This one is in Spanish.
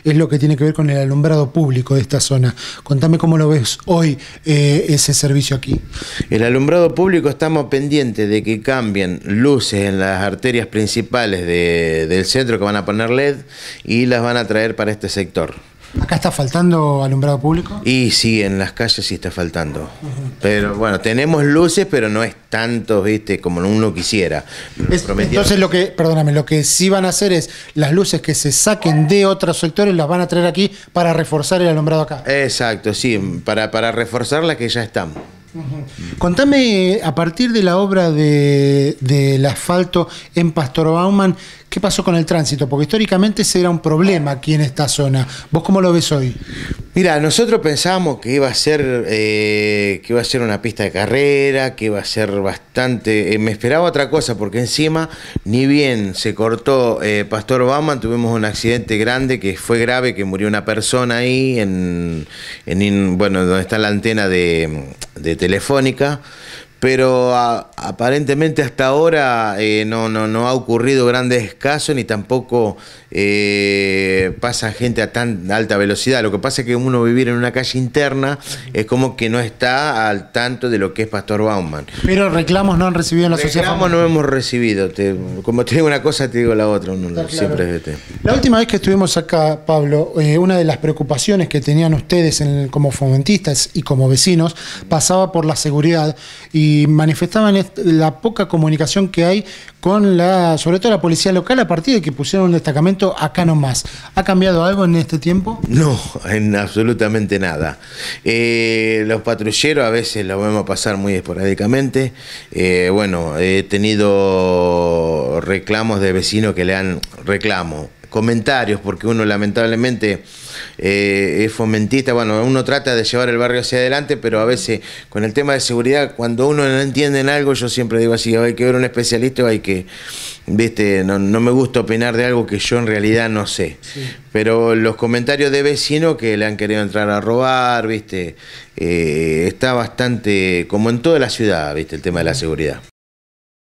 es lo que tiene que ver con el alumbrado público de esta zona. Contame cómo lo ves hoy ese servicio aquí. El alumbrado público, estamos pendientes de que cambien luces en las arterias principales del centro, que van a poner LED y las van a traer para este sector. ¿Acá está faltando alumbrado público? Y sí, en las calles sí está faltando. Pero bueno, tenemos luces, pero no es tanto, viste, como uno quisiera. Entonces lo que sí van a hacer es las luces que se saquen de otros sectores las van a traer aquí para reforzar el alumbrado acá. Exacto, sí, para reforzar las que ya están. Contame, a partir de la obra del asfalto en Pastor Baumann, ¿qué pasó con el tránsito? Porque históricamente ese era un problema aquí en esta zona. ¿Vos cómo lo ves hoy? Mira, nosotros pensábamos que iba a ser una pista de carrera, que iba a ser bastante... me esperaba otra cosa, porque encima, ni bien se cortó Pastor Baumann, tuvimos un accidente grande que fue grave, que murió una persona ahí, bueno, donde está la antena de Telefónica. Pero aparentemente hasta ahora no ha ocurrido grandes casos, ni tampoco pasa gente a tan alta velocidad. Lo que pasa es que uno vivir en una calle interna es como que no está al tanto de lo que es Pastor Baumann. Pero reclamos no han recibido en la sociedad. Reclamos no hemos recibido. Como te digo una cosa, te digo la otra. Siempre La última vez que estuvimos acá, Pablo, una de las preocupaciones que tenían ustedes como fomentistas y como vecinos pasaba por la seguridad, y manifestaban la poca comunicación que hay con sobre todo la policía local, a partir de que pusieron un destacamento acá nomás. ¿Ha cambiado algo en este tiempo? No, en absolutamente nada. Los patrulleros a veces los vemos pasar muy esporádicamente. Bueno, he tenido reclamos de vecinos que le han comentarios, porque uno lamentablemente es fomentista. Bueno, uno trata de llevar el barrio hacia adelante, pero a veces con el tema de seguridad, cuando uno no entiende en algo, yo siempre digo así: hay que ver un especialista, hay que, viste, no me gusta opinar de algo que yo en realidad no sé. Sí. Pero los comentarios de vecinos que le han querido entrar a robar, viste, está bastante, como en toda la ciudad, viste, el tema de la seguridad.